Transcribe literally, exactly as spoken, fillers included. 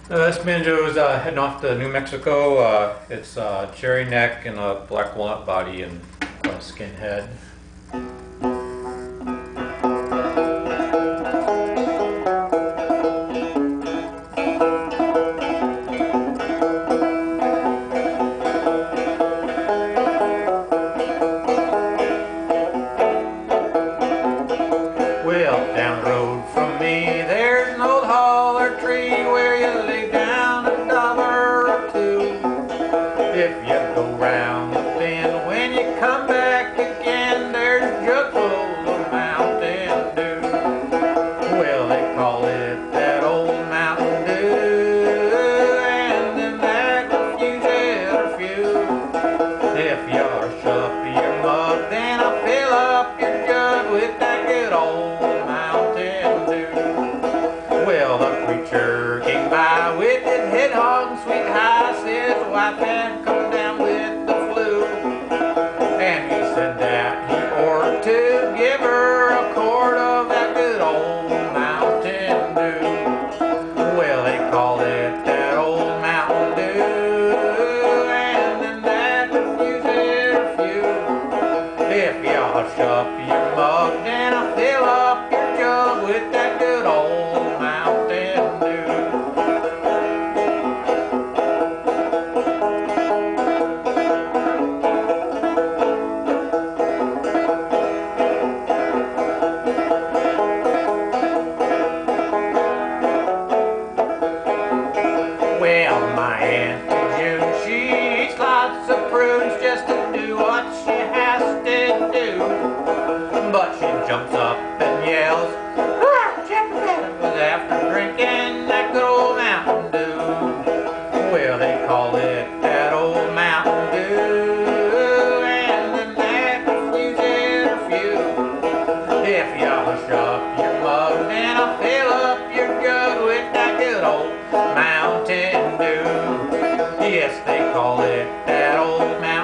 Uh, this banjo is uh, heading off to New Mexico. Uh, it's uh, cherry neck and a black walnut body and a skin head. Well, down the road from me, there's an old holler tree where you lay down a dollar or two. If you go round the bend, when you come back again, there's a jug full of Mountain Dew. Well, they call it that old Mountain Dew, and then that confuses a few. If you hush up your mug, then I'll fill up your jug with that good old Mountain Dew. Well, the preacher came by with his head hog sweet high, said his wife had come down with the flu, and he said that he ought to give her a quart of that good old Mountain Dew. Well, they call it that old Mountain Dew, and then that confuses a few. If you hush up your mug, then I'll fill up your jug with that good old Mountain Dew. Well, my Auntie June, she eats lots of prunes just to do what she has to do. But she jumps up and yells, "Hurrah, Jack Rabbit was after drinking that good old Mountain Dew." Well, they call it that old Mountain Dew, and then that confuses a few. If you hush up your mug, then I'll fill up your jug with that good old Mountain Dew. Yes, they call it that old Mountain Dew.